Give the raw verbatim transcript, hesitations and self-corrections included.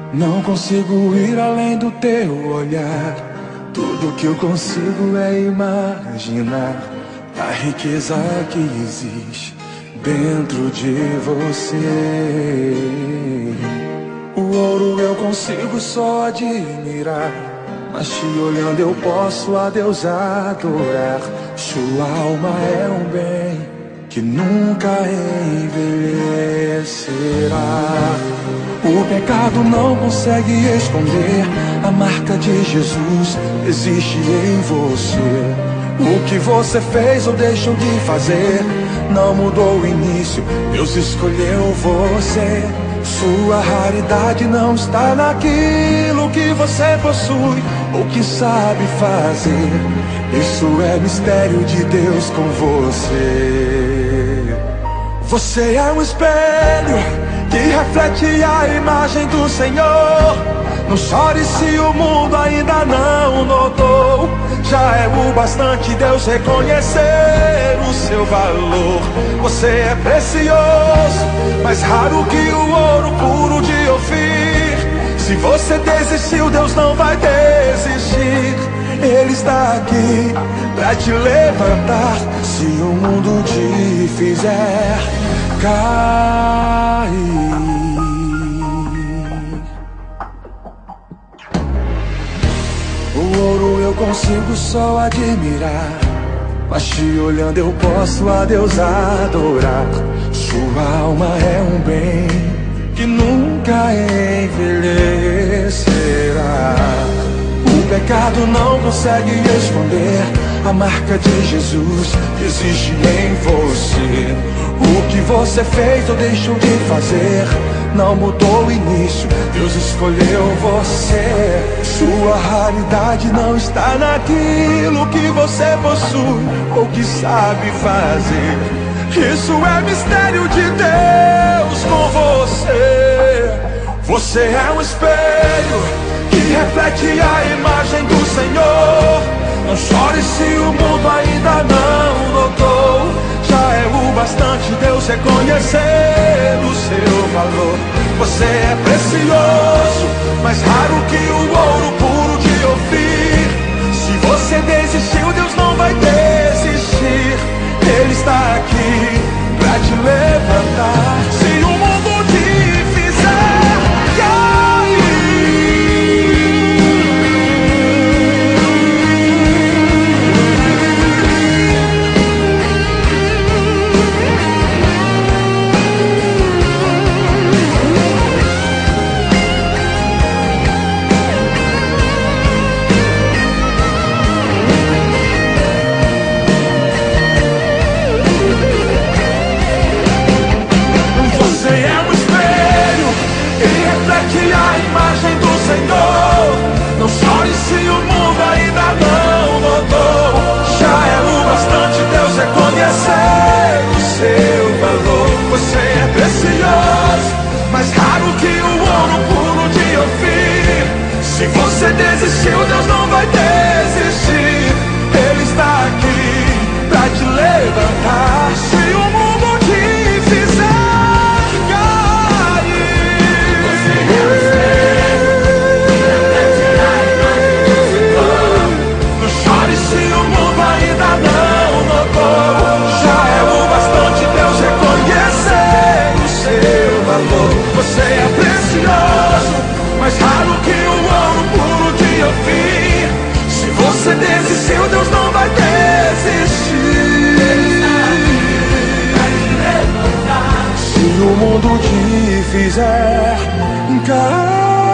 Não consigo ir além do teu olhar. Tudo que eu consigo é imaginar a riqueza que existe dentro de você. O ouro eu consigo só admirar, mas te olhando eu posso a Deus adorar. Sua alma é um bem que nunca envelhecerá. O pecado não consegue esconder a marca de Jesus existe em você. O que você fez ou deixou de fazer não mudou o início, Deus escolheu você. Sua raridade não está naquilo que você possui ou que sabe fazer. Isso é mistério de Deus com você. Você é um espelho que reflete a imagem do Senhor. Não chore se o mundo ainda não notou. Já é o bastante Deus reconhecer o seu valor. Você é precioso, mais raro que o ouro puro de Ofir. Se você desistiu, Deus não vai desistir. Ele está aqui pra te levantar se o mundo te fizer cair. O ouro eu consigo só admirar, mas te olhando eu posso a Deus adorar. Sua alma é um bem que nunca envelhecerá. O pecado não consegue esconder a marca de Jesus que existe em você. O que você fez ou deixou de fazer não mudou o início, Deus escolheu você. Sua raridade não está naquilo que você possui ou que sabe fazer. Isso é mistério de Deus com você. Você é um espelho que reflete a imagem do Senhor. Não chore se o mundo ainda não notou. Já é o bastante Deus reconhecer o seu valor. Você é precioso, mais raro que o ouro puro de Ofir. Se você desistiu, Deus não vai desistir. Ele está aqui pra te levantar se o mundo te fizer cair. Não chore se o mundo ainda não notou. Já é o bastante Deus reconhecer o seu valor. Você é precioso, mais raro que o ouro puro de Ofir. Se você desistiu, Deus não vai desistir. Ele está aqui pra te levantar se o mundo te fizer cair. Você é o Você é precioso, mais raro que o ouro puro de Ofir. Se você desistiu, Deus não vai desistir. Se o mundo te fizer cair.